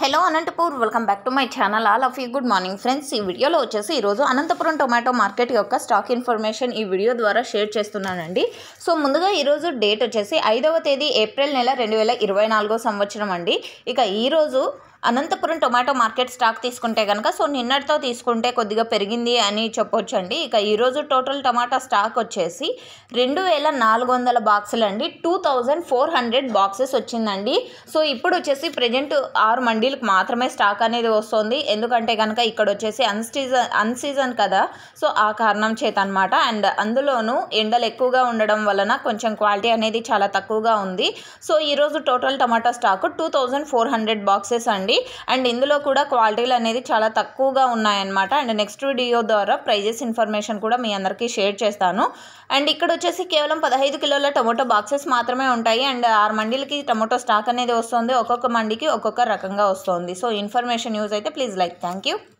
Hello Anantapur, welcome back to my channel. All of you good morning friends. ఈ వీడియోలో వచ్చేసి ఈరోజు అనంతపురం టొమాటో మార్కెట్ యొక్క స్టాక్ ఇన్ఫర్మేషన్ ఈ వీడియో ద్వారా షేర్ చేస్తున్నానండి. సో ముందుగా ఈరోజు డేట్ వచ్చేసి 5వ తేదీ ఏప్రిల్ నెల 2024 సంవత్సరం అండి. ఇక ఈరోజు అనంతపురం టొమాటో మార్కెట్ స్టాక్ తీసుకుంటే కనుక నిన్నటితో తీసుకుంటే కొద్దిగా పెరిగింది అని చెప్పొచ్చండి. ఇక ఈరోజు టోటల్ టమాటా స్టాక్ వచ్చేసి 2400 బాక్సులు అండి. 2400 బాక్సెస్ వచ్చిందండి. సో ఇప్పుడు వచ్చేసి ప్రజెంట్ 6 మండీలకు మాత్రమే స్టాక్ అనేది వస్తుంది. ఎందుకంటే కనుక ఇక్కడ వచ్చేసి అన్సీజన్ కదా, సో ఆ కారణం చేత అనమాట. అండ్ అందులోనూ ఎండలు ఎక్కువగా ఉండడం వలన కొంచెం క్వాలిటీ అనేది చాలా తక్కువగా ఉంది. సో ఈరోజు టోటల్ టమాటా స్టాక్ 2400 బాక్సెస్ అండి. అండ్ ఇందులో కూడా క్వాలిటీలు అనేది చాలా తక్కువగా ఉన్నాయన్నమాట. అండ్ నెక్స్ట్ వీడియో ద్వారా ప్రైజెస్ ఇన్ఫర్మేషన్ కూడా మీ అందరికీ షేర్ చేస్తాను. అండ్ ఇక్కడ వచ్చేసి కేవలం 15 కిలోల టొమాటో బాక్సెస్ మాత్రమే ఉంటాయి. అండ్ 6 మండీలకి టొమాటో స్టాక్ అనేది వస్తుంది. ఒక్కొక్క మండీకి ఒక్కొక్క రకంగా వస్తుంది. సో ఇన్ఫర్మేషన్ యూజ్ అయితే ప్లీజ్ లైక్. Thank you.